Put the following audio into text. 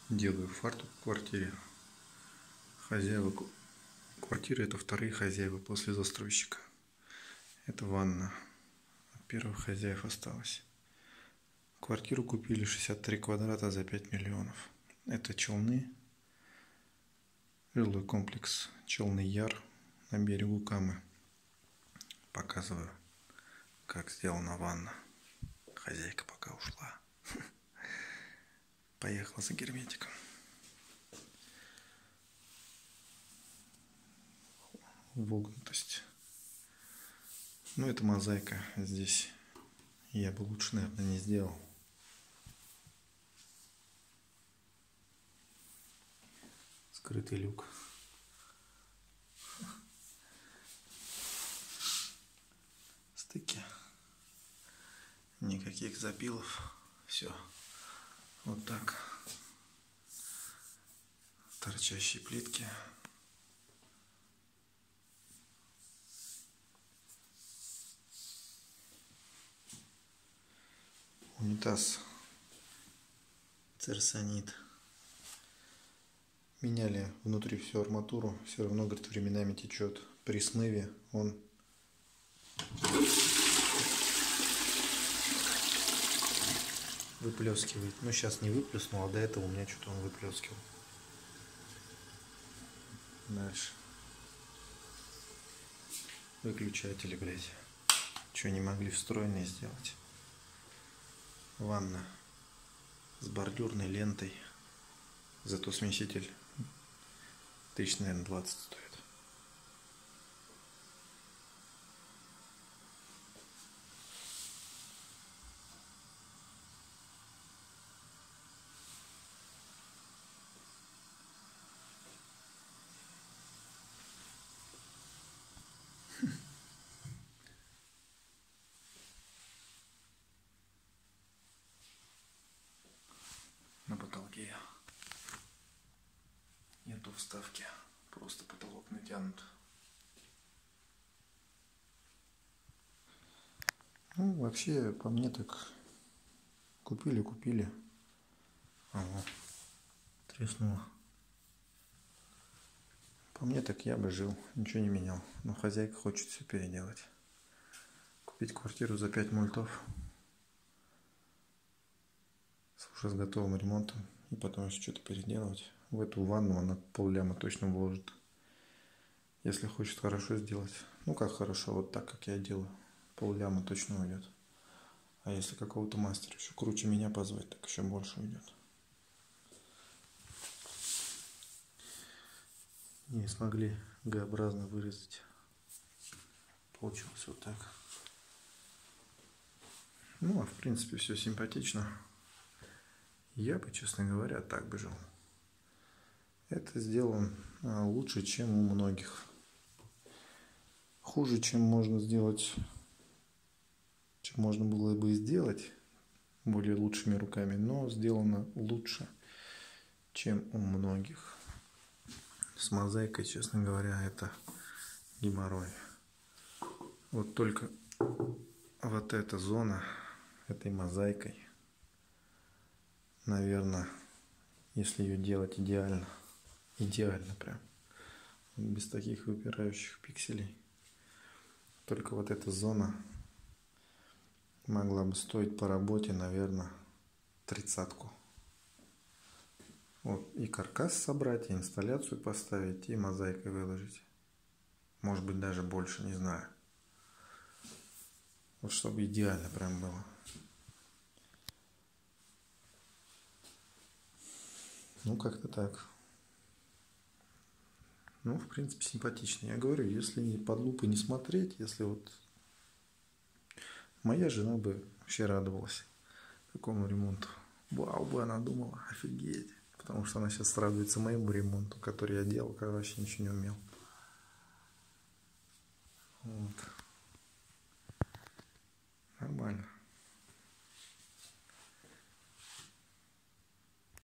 Делаю фартук в квартире. Хозяева квартиры — это вторые хозяева после застройщика. Это ванна. От первых хозяев осталось. Квартиру купили 63 квадрата за 5 миллионов. Это Челны. Жилой комплекс Челны Яр на берегу Камы. Показываю, как сделана ванна. Хозяйка пока ушла. Поехала за герметиком. Вогнутость. Ну, это мозаика. Здесь я бы лучше, наверное, не сделал. Скрытый люк. Стыки. Никаких запилов. Все. Вот так. Торчащие плитки. Унитаз Церсонит. Меняли внутри всю арматуру. Все равно, говорит, временами течет. При смыве он выплескивает. Ну, сейчас не выплеснул, а до этого у меня что-то он выплескивал. Дальше. Выключатели, блядь. Что, не могли встроенные сделать? Ванна с бордюрной лентой. Зато смеситель 1000, наверное, 20 стоит. На потолке нету вставки, просто потолок натянут. Ну, вообще, по мне так купили. Ага, треснуло. По мне так я бы жил, ничего не менял. Но хозяйка хочет все переделать. Купить квартиру за 5 мультов. Уже с готовым ремонтом. И потом еще что-то переделывать. В эту ванну она пол-ляма точно вложит. Если хочет хорошо сделать. Ну как хорошо, вот так как я делаю. Пол-ляма точно уйдет. А если какого-то мастера еще круче меня позвать, так еще больше уйдет. Не смогли Г-образно вырезать. Получилось вот так. Ну а в принципе все симпатично. Я бы, честно говоря, так бы жил. Это сделано лучше, чем у многих. Хуже, чем можно сделать, чем можно было бы сделать более лучшими руками, но сделано лучше, чем у многих. С мозаикой, честно говоря, это геморрой. Вот только вот эта зона этой мозаикой, наверное, если ее делать идеально прям, без таких выпирающих пикселей, только вот эта зона могла бы стоить по работе, наверное, 30-ку. Вот, и каркас собрать, и инсталляцию поставить, и мозаикой выложить. Может быть, даже больше, не знаю. Вот чтобы идеально прям было. Ну, как-то так. Ну, в принципе, симпатично. Я говорю, если под лупой не смотреть, если вот... Моя жена бы вообще радовалась такому ремонту. Вау бы она думала, офигеть. Потому что она сейчас радуется моему ремонту, который я делал, когда вообще ничего не умел. Вот. Нормально.